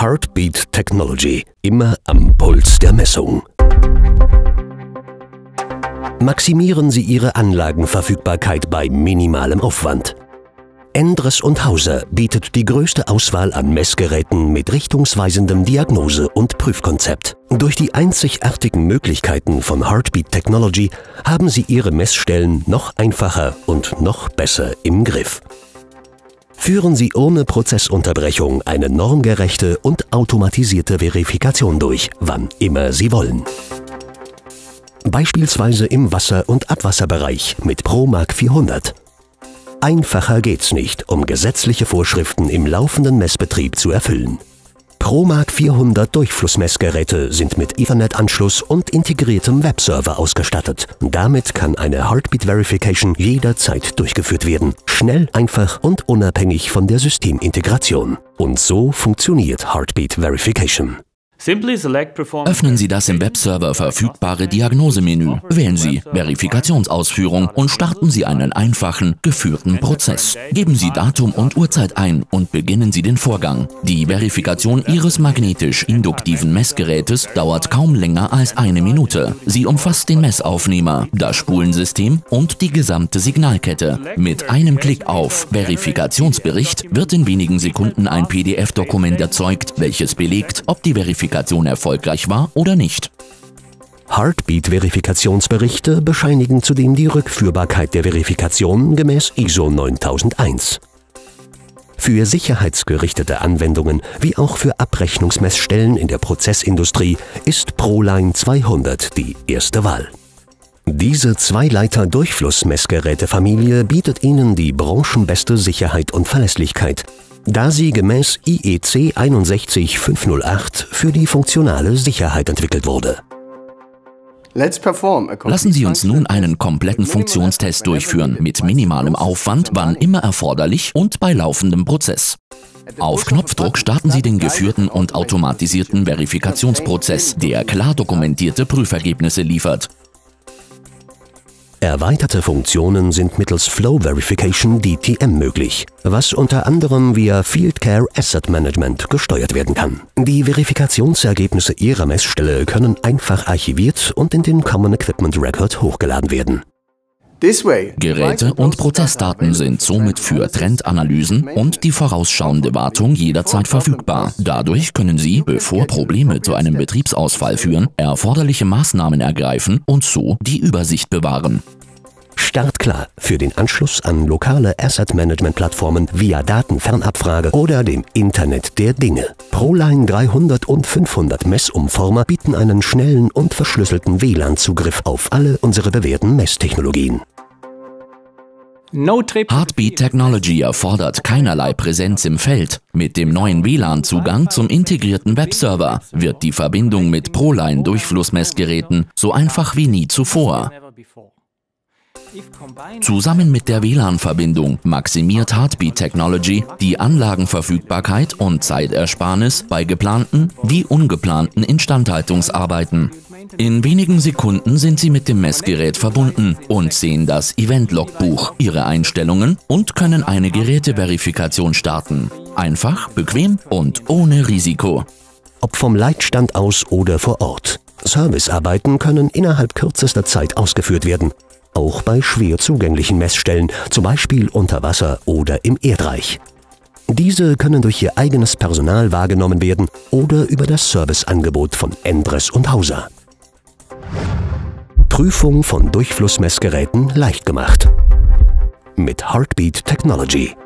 Heartbeat Technology, immer am Puls der Messung. Maximieren Sie Ihre Anlagenverfügbarkeit bei minimalem Aufwand. Endres & Hauser bietet die größte Auswahl an Messgeräten mit richtungsweisendem Diagnose- und Prüfkonzept. Durch die einzigartigen Möglichkeiten von Heartbeat Technology haben Sie Ihre Messstellen noch einfacher und noch besser im Griff. Führen Sie ohne Prozessunterbrechung eine normgerechte und automatisierte Verifikation durch, wann immer Sie wollen. Beispielsweise im Wasser- und Abwasserbereich mit ProMark 400. Einfacher geht's nicht, um gesetzliche Vorschriften im laufenden Messbetrieb zu erfüllen. ProMark 400 Durchflussmessgeräte sind mit Ethernet-Anschluss und integriertem Webserver ausgestattet. Damit kann eine Heartbeat Verification jederzeit durchgeführt werden. Schnell, einfach und unabhängig von der Systemintegration. Und so funktioniert Heartbeat Verification. Öffnen Sie das im Webserver verfügbare Diagnosemenü, wählen Sie Verifikationsausführung und starten Sie einen einfachen, geführten Prozess. Geben Sie Datum und Uhrzeit ein und beginnen Sie den Vorgang. Die Verifikation Ihres magnetisch-induktiven Messgerätes dauert kaum länger als 1 Minute. Sie umfasst den Messaufnehmer, das Spulensystem und die gesamte Signalkette. Mit einem Klick auf Verifikationsbericht wird in wenigen Sekunden ein PDF-Dokument erzeugt, welches belegt, ob die Verifikation erfolgreich war oder nicht. Heartbeat-Verifikationsberichte bescheinigen zudem die Rückführbarkeit der Verifikation gemäß ISO 9001. Für sicherheitsgerichtete Anwendungen wie auch für Abrechnungsmessstellen in der Prozessindustrie ist ProLine 200 die erste Wahl. Diese Zweileiter-Durchflussmessgerätefamilie bietet Ihnen die branchenbeste Sicherheit und Verlässlichkeit, da sie gemäß IEC 61508 für die funktionale Sicherheit entwickelt wurde. Lassen Sie uns nun einen kompletten Funktionstest durchführen, mit minimalem Aufwand, wann immer erforderlich und bei laufendem Prozess. Auf Knopfdruck starten Sie den geführten und automatisierten Verifikationsprozess, der klar dokumentierte Prüfergebnisse liefert. Erweiterte Funktionen sind mittels Flow Verification DTM möglich, was unter anderem via Field Care Asset Management gesteuert werden kann. Die Verifikationsergebnisse Ihrer Messstelle können einfach archiviert und in den Common Equipment Record hochgeladen werden. Geräte und Prozessdaten sind somit für Trendanalysen und die vorausschauende Wartung jederzeit verfügbar. Dadurch können Sie, bevor Probleme zu einem Betriebsausfall führen, erforderliche Maßnahmen ergreifen und so die Übersicht bewahren. Startklar für den Anschluss an lokale Asset-Management-Plattformen via Datenfernabfrage oder dem Internet der Dinge. ProLine 300 und 500 Messumformer bieten einen schnellen und verschlüsselten WLAN-Zugriff auf alle unsere bewährten Messtechnologien. Heartbeat Technology erfordert keinerlei Präsenz im Feld. Mit dem neuen WLAN-Zugang zum integrierten Webserver wird die Verbindung mit ProLine-Durchflussmessgeräten so einfach wie nie zuvor. Zusammen mit der WLAN-Verbindung maximiert Heartbeat Technology die Anlagenverfügbarkeit und Zeitersparnis bei geplanten wie ungeplanten Instandhaltungsarbeiten. In wenigen Sekunden sind Sie mit dem Messgerät verbunden und sehen das Event-Logbuch, Ihre Einstellungen und können eine Geräteverifikation starten. Einfach, bequem und ohne Risiko. Ob vom Leitstand aus oder vor Ort. Servicearbeiten können innerhalb kürzester Zeit ausgeführt werden. Auch bei schwer zugänglichen Messstellen, zum Beispiel unter Wasser oder im Erdreich. Diese können durch ihr eigenes Personal wahrgenommen werden oder über das Serviceangebot von Endres & Hauser. Prüfung von Durchflussmessgeräten leicht gemacht. Mit Heartbeat Technology.